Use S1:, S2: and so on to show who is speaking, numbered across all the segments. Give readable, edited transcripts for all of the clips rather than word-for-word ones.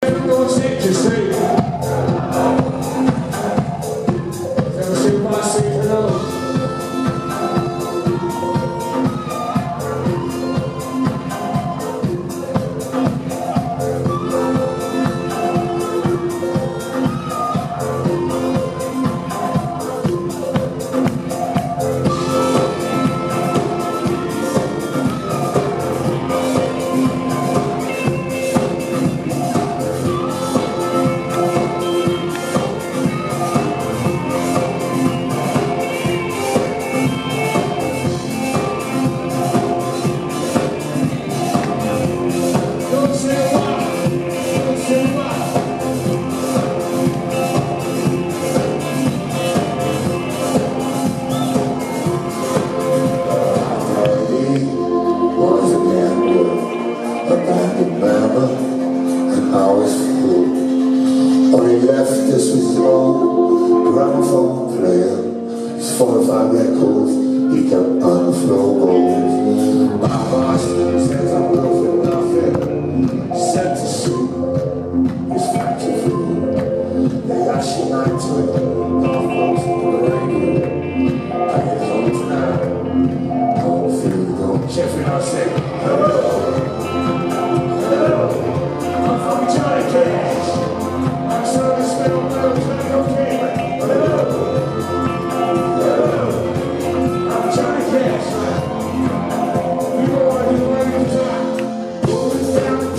S1: And now it's full. All he left us was his old gramophone player. His 4 or 5 records he kept on the floor. My boss says I'm good for nothing. Set to suit his factory food. They got shit night to it. Golf balls on the radio. I get home tonight. Home food, don't check it out, say hello.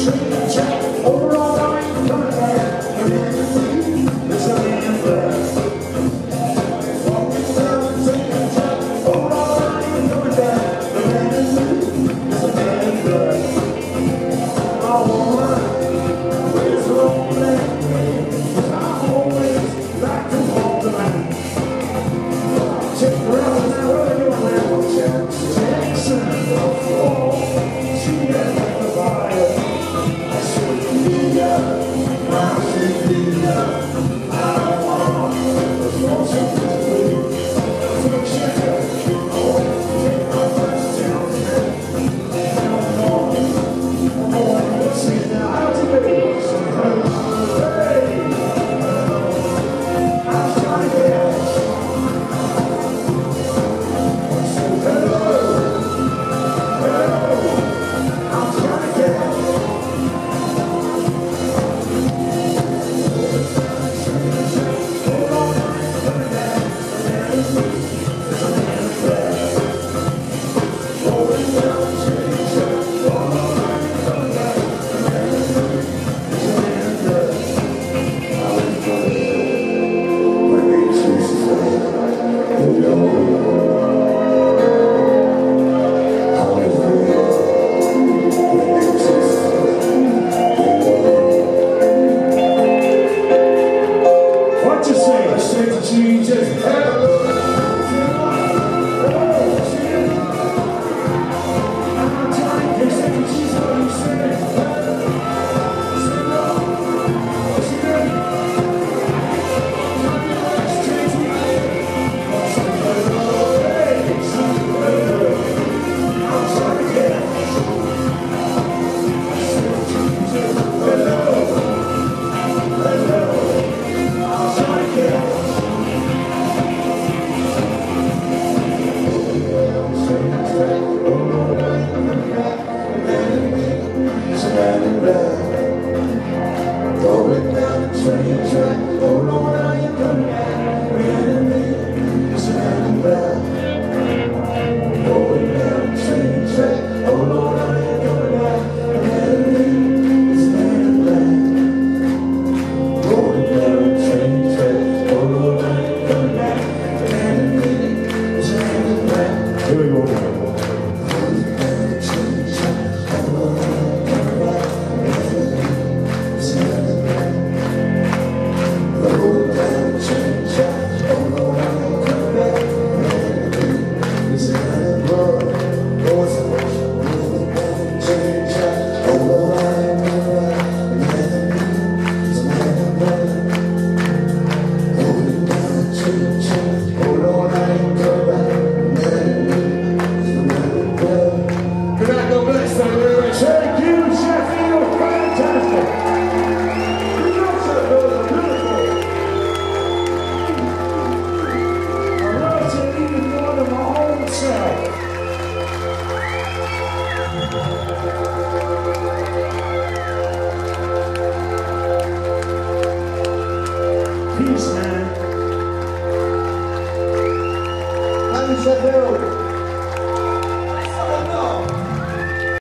S1: Over all night, there's a man
S2: Sheffield.